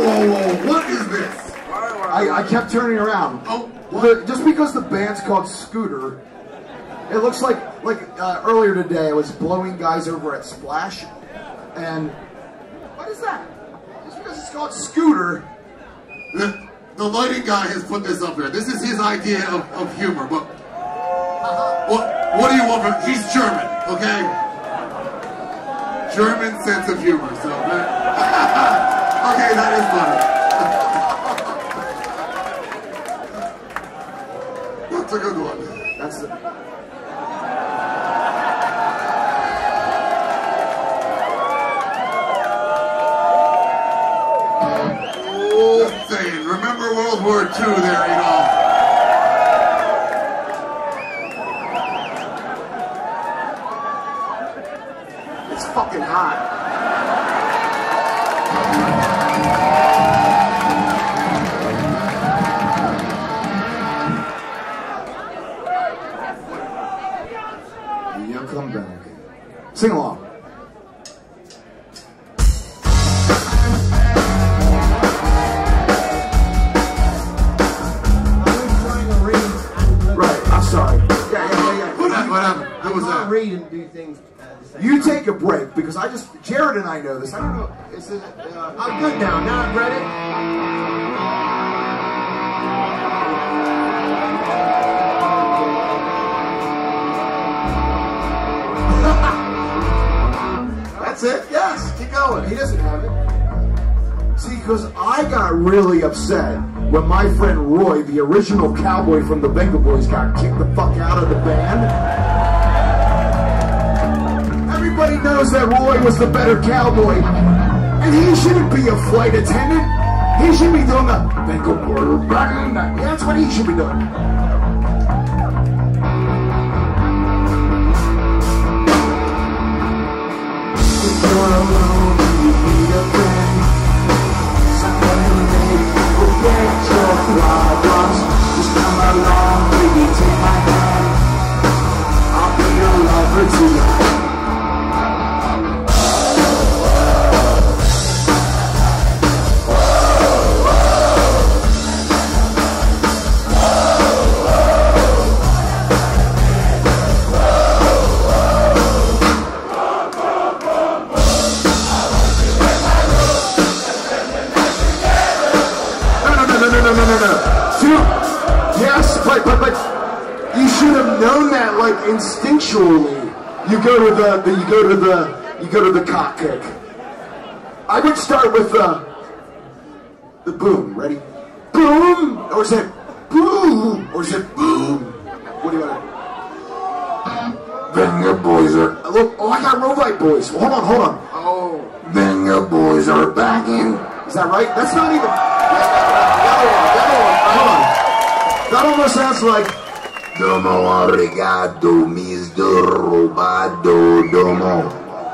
whoa. What is this? I kept turning around. Oh, just because the band's called Scooter, it looks like earlier today I was blowing guys over at Splash, and what is that? Just because it's called Scooter. The lighting guy has put this up here. This is his idea of humor, but what do you want from? He's German, okay? German sense of humor, so okay, that is funny. That's a good one. That's it. Remember World War II there, Adolf. It's fucking hot. You'll come back. Sing along. Read and do things you take a break because Jared and I know this. I don't know. Is it? I'm good now. Now I've read it. That's it. Yes. Keep going. He doesn't have it. See, because I got really upset when my friend Roy, the original cowboy from the Venga Boys, got kicked the fuck out of the band. Everybody knows that Roy was the better cowboy, and he shouldn't be a flight attendant. He should be doing the Venga Boys. That's what he should be doing. If you're alone and you need a friend, someone who maybe forget your problems, just come along, baby, take my hand. I'll be your lover tonight. You should have known that, like, instinctually. You go to the cock kick. I would start with the boom. Ready? Boom, or is it boom, or is it boom? What do you want? Venga Boys are. Look, oh, I got Rovite Boys. Hold on. Oh, Venga Boys are back in. Is that right? That's not even. Hold on. That almost sounds like Domo arigato, Mr. Robado Domo.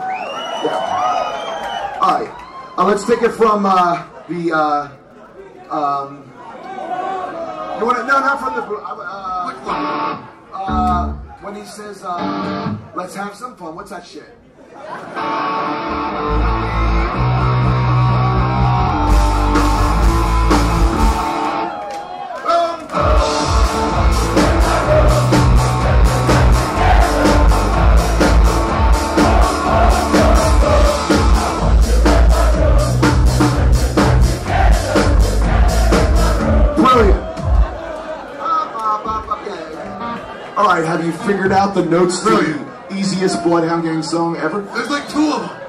Yeah. Alright. Let's take it from you wanna, no, not from the when he says let's have some fun. What's that shit? Alright, have you figured out the notes to the easiest Bloodhound Gang song ever? There's like 2 of them.